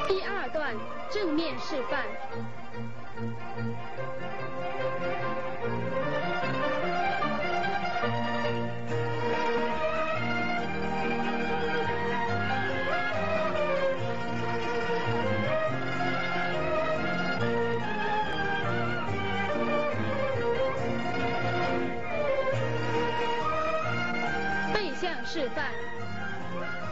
第二段正面示范。背向示范。